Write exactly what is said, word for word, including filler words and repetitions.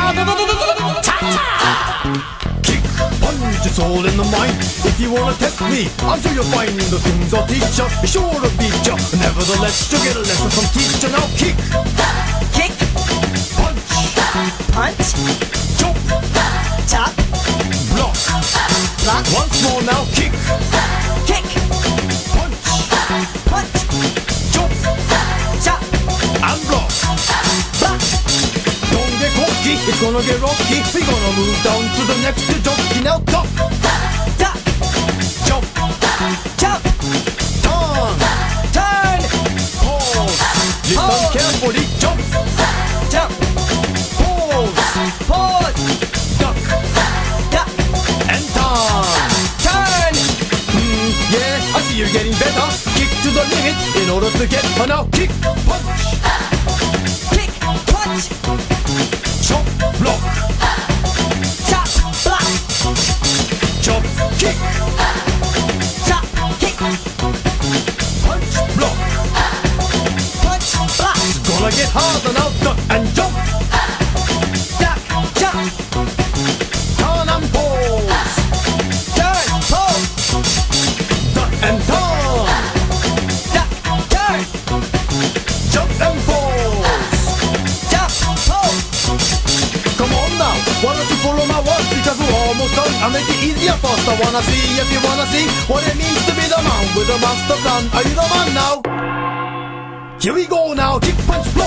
Kick, punch, it's all in the mind. If you wanna test me, I'm sure you'll find the things I'll teach ya. Be sure to beat ya. Nevertheless, you'll get a lesson from teacher. Now kick, Kick, punch, punch, jump, chop, block. block, Once more now, kick, kick, punch, punch, jump, chop, and block. block, Don't get cocky, it's gonna get rocky. We're gonna move down to the next jockey. Now duck, duck, jump, jump, turn, turn, pause. Listen Pause. carefully, jump, jump, pause, pause, duck, duck, and turn. turn, Mm, yeah, I see you're getting better. Kick to the limit in order to get her now. Kick, punch, kick, punch, chop, block, chop, block, chop, kick, chop, kick, punch, block. punch, block, Gonna get harder now. Duck and jump, duck, jump, turn and pause. turn, pose, Duck and turn, duck, turn, jump and pause. jump, pose. Come on now, why don't you follow my words? Because we're almost done. I'll make it easier first. I wanna see if you wanna see what it means to be the man with a master plan. Are you the man now? Here we go now. Kick, punch, block.